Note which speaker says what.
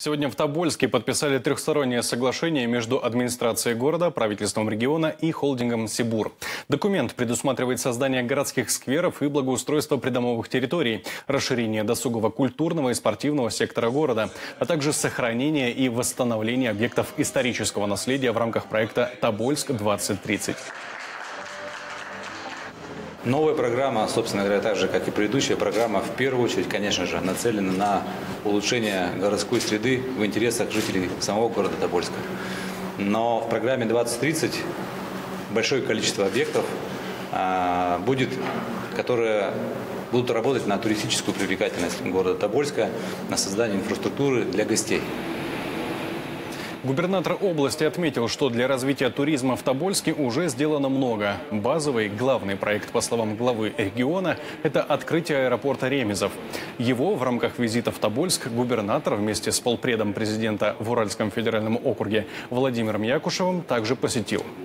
Speaker 1: Сегодня в Тобольске подписали трехстороннее соглашение между администрацией города, правительством региона и холдингом «Сибур». Документ предусматривает создание городских скверов и благоустройство придомовых территорий, расширение досугового, культурного и спортивного сектора города, а также сохранение и восстановление объектов исторического наследия в рамках проекта «Тобольск-2030».
Speaker 2: Новая программа, собственно говоря, так же, как и предыдущая программа, в первую очередь, конечно же, нацелена на улучшение городской среды в интересах жителей самого города Тобольска. Но в программе 2030 большое количество объектов которые будут работать на туристическую привлекательность города Тобольска, на создание инфраструктуры для гостей.
Speaker 1: Губернатор области отметил, что для развития туризма в Тобольске уже сделано много. Базовый, главный проект, по словам главы региона, это открытие аэропорта Ремезов. Его в рамках визита в Тобольск губернатор вместе с полпредом президента в Уральском федеральном округе Владимиром Якушевым также посетил.